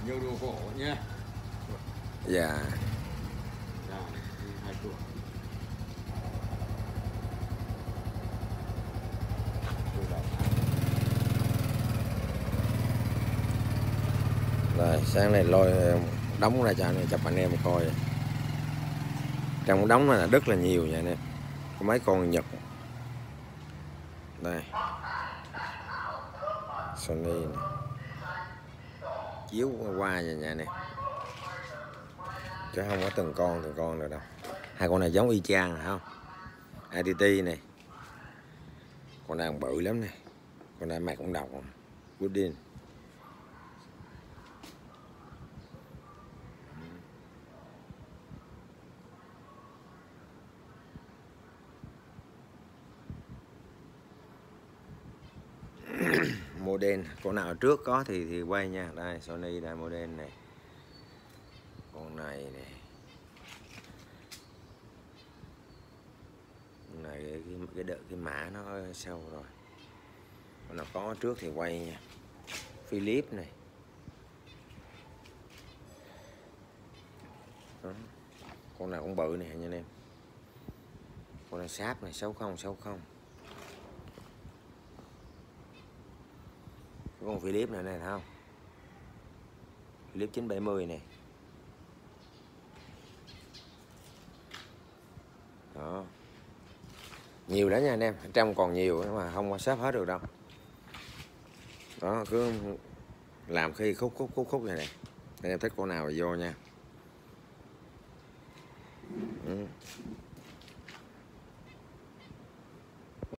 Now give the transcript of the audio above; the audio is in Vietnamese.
Nhiều đồ gỗ nhé. Dạ. Rồi, 2 tuổi. Rồi sáng nay lôi đóng ra cho anh em coi. Trong đống này là rất là nhiều nha anh em. Có mấy con Nhật. Đây. Sony này. Chiếu qua nha anh em. Chứ không có từng con nữa đâu. Hai con này giống y chang phải không? ITT này. Con này bự lắm này. Con này mặt cũng độc. Goodin. Model con nào trước có thì quay nha. Đây Sony đây model này. Con này nè. Con này cái mã nó sâu rồi. Con nào có trước thì quay nha. Philips này. Đó. Con nào cũng bự nè nha anh em. Con này sáp này 6060. Con Philips này thấy không? Philips 970 này. Đó. Nhiều lắm nha anh em, trong còn nhiều mà không có xếp hết được đâu. Đó, cứ làm khi khúc này này. Anh em thích con nào thì vô nha.